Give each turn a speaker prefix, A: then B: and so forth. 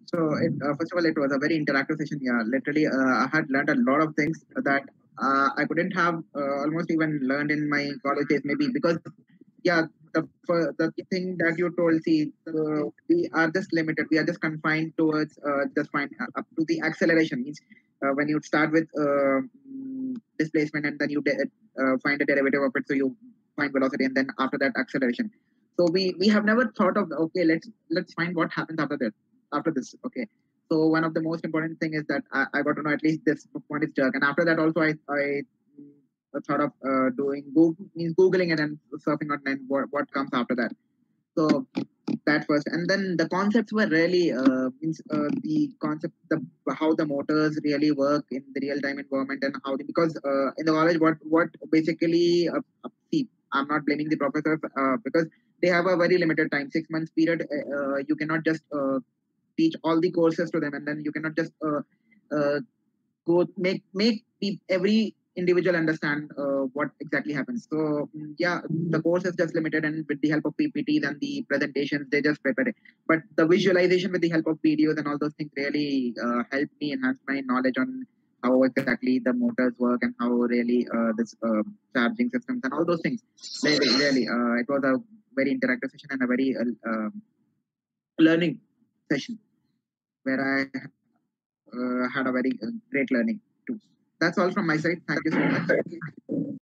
A: First of all, it was a very interactive session. Yeah, literally, I had learned a lot of things that I couldn't have almost even learned in my college days, maybe because yeah, the thing that you told, see, we are just limited. We are just confined towards just find up to the acceleration. Means when you start with displacement and then you find a derivative of it, so you find velocity, and then after that acceleration. So we have never thought of, okay, let's find what happens after that, after this. Okay, so one of the most important thing is that I got to know at least this point is jerk, and after that also I thought of doing Google, means googling it and surfing on and what comes after that. So that first, and then the concepts were really means the concept, the how the motors really work in the real time environment, and how because in the college what basically see, I'm not blaming the professors because they have a very limited time, 6 months period. You cannot just teach all the courses to them, and then you cannot just uh, go make every individual understand what exactly happens. So yeah, the course is just limited, and with the help of PPTs and the presentations, they just prepare it. But the visualization with the help of videos and all those things really helped me enhance my knowledge on how exactly the motors work and how really this charging systems and all those things. Really, it was a very interactive session and a very learning session where I had a very great learning too. That's all from my side. Thank you so much.